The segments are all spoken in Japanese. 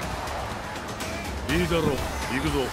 いいだろう、行くぞ。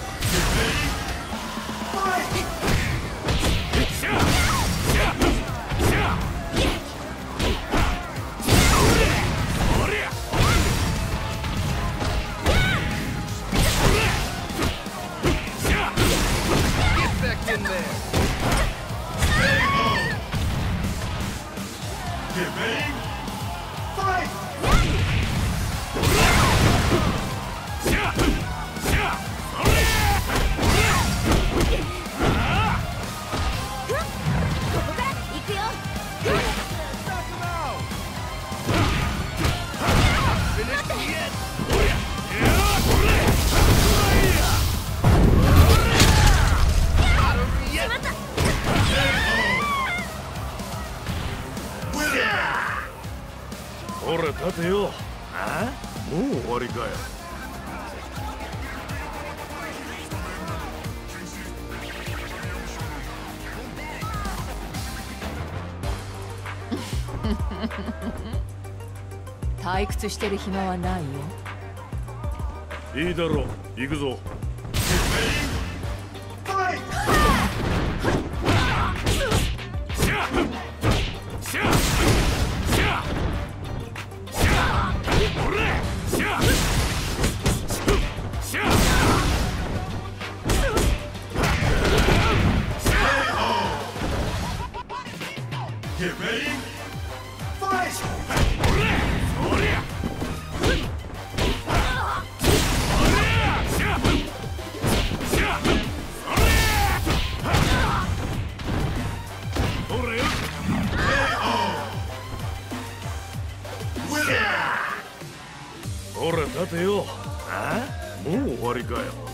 ほら立てよ。ああ、もう終わりかよ。 退屈してる暇はないよ。 いいだろう、行くぞ。 Get ready, fight! ほら立てよ。ああ、もう終わりかよ。